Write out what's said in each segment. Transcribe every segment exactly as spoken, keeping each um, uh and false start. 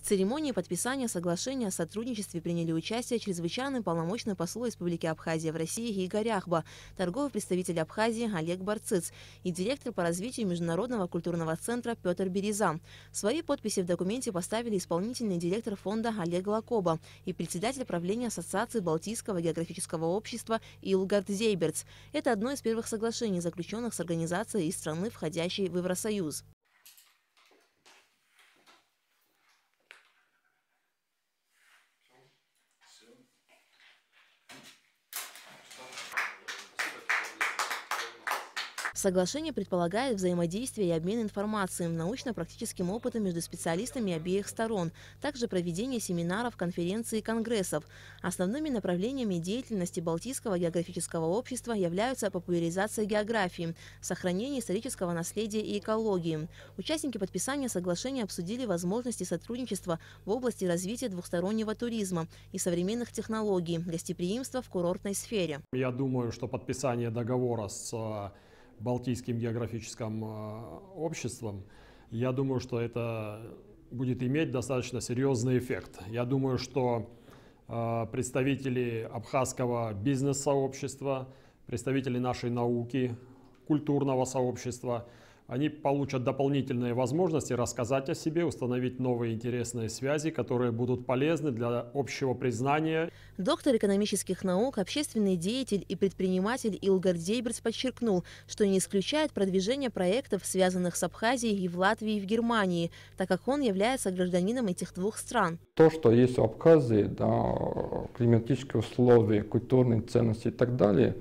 церемонии подписания соглашения о сотрудничестве приняли участие чрезвычайный полномочный посол Республики Абхазия в России Игорь Ахба, торговый представитель Абхазии Олег Барцыц и директор по развитию Международного культурного центра Петр Береза. Свои подписи в документе поставили исполнительный директор фонда Олег Лакоба и председатель правления Ассоциации Балтийского географического общества Илгард Зейберц. Это одно из первых соглашений, заключенных с организацией из страны, входящей в Евросоюз. Соглашение предполагает взаимодействие и обмен информацией, научно-практическим опытом между специалистами обеих сторон, также проведение семинаров, конференций и конгрессов. Основными направлениями деятельности Балтийского географического общества являются популяризация географии, сохранение исторического наследия и экологии. Участники подписания соглашения обсудили возможности сотрудничества в области развития двухстороннего туризма и современных технологий, гостеприимства в курортной сфере. Я думаю, что подписание договора с Балтийским географическим обществом, я думаю, что это будет иметь достаточно серьезный эффект. Я думаю, что представители абхазского бизнес-сообщества, представители нашей науки, культурного сообщества, они получат дополнительные возможности рассказать о себе, установить новые интересные связи, которые будут полезны для общего признания. Доктор экономических наук, общественный деятель и предприниматель Илгард Зейберц подчеркнул, что не исключает продвижение проектов, связанных с Абхазией и в Латвии, и в Германии, так как он является гражданином этих двух стран. То, что есть в Абхазии, да, климатические условия, культурные ценности и так далее,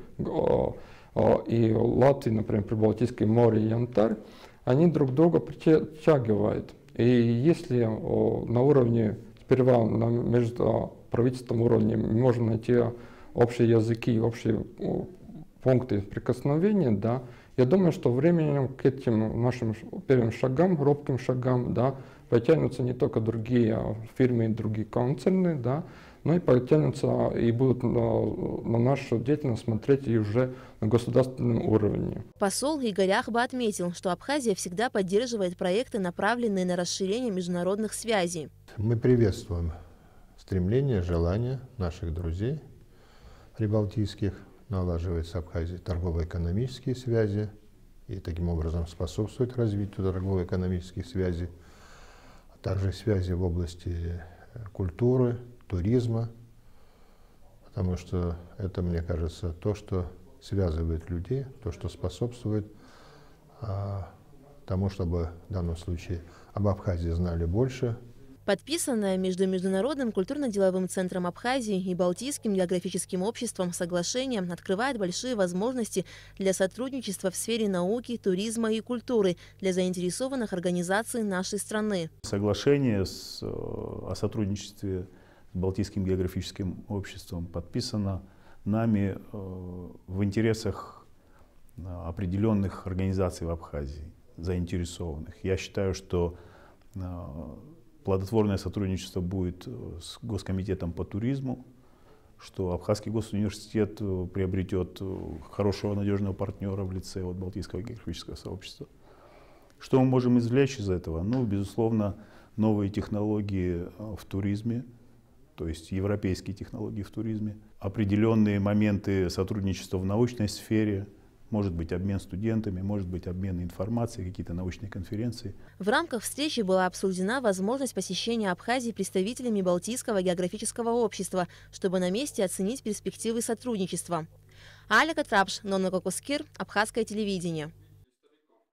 и Латвии, например, Прибалтийское море и Янтарь, они друг друга притягивают. И если на уровне, сперва на межправительственном уровне мы можем найти общие языки, общие пункты прикосновения, да, я думаю, что временем к этим нашим первым шагам, робким шагам, да, потянутся не только другие фирмы и другие концерны, да, но и потянутся и будут на, на нашу деятельность смотреть и уже на государственном уровне. Посол Игорь Ахба отметил, что Абхазия всегда поддерживает проекты, направленные на расширение международных связей. Мы приветствуем стремление, желание наших друзей прибалтийских налаживать с Абхазией торгово-экономические связи и таким образом способствовать развитию торгово-экономических связей, а также связи в области культуры, туризма, потому что это, мне кажется, то, что связывает людей, то, что способствует а, тому, чтобы в данном случае об Абхазии знали больше. Подписанное между Международным культурно-деловым центром Абхазии и Балтийским географическим обществом соглашение открывает большие возможности для сотрудничества в сфере науки, туризма и культуры для заинтересованных организаций нашей страны. Соглашение с, о сотрудничестве с Балтийским географическим обществом подписано нами в интересах определенных организаций в Абхазии, заинтересованных. Я считаю, что плодотворное сотрудничество будет с Госкомитетом по туризму, что Абхазский госуниверситет приобретет хорошего надежного партнера в лице вот Балтийского географического сообщества. Что мы можем извлечь из этого? Ну, безусловно, новые технологии в туризме, то есть европейские технологии в туризме, определенные моменты сотрудничества в научной сфере, может быть обмен студентами, может быть обмен информацией, какие-то научные конференции. В рамках встречи была обсуждена возможность посещения Абхазии представителями Балтийского географического общества, чтобы на месте оценить перспективы сотрудничества. Алека Трапш, Нонна Кокускир, Абхазское телевидение.